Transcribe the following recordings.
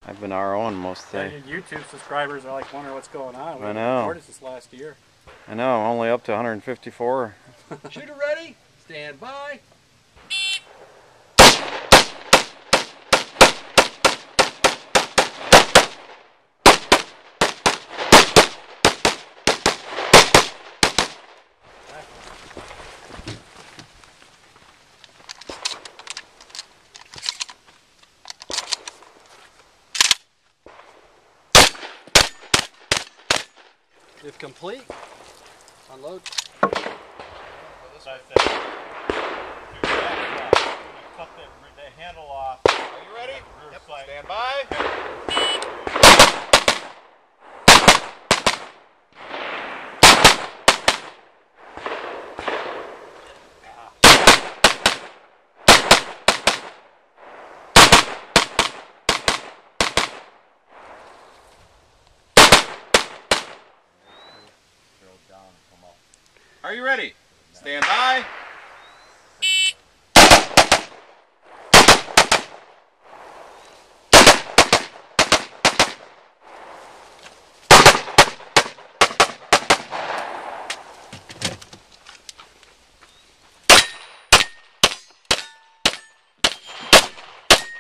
I've been ROing most of the Yeah, day. your YouTube subscribers are like wondering what's going on. We I know. recorded this last year. I know, I'm only up to 154. Shooter ready? Stand by. If complete, unload. Cut the handle off. Are you ready? Yep. Stand by. Are you ready? Stand by.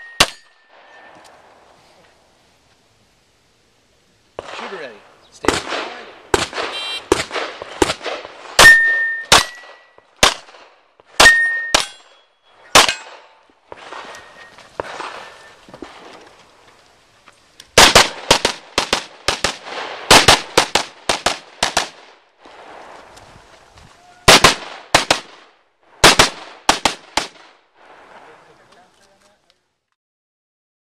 Shooter ready. Stand by.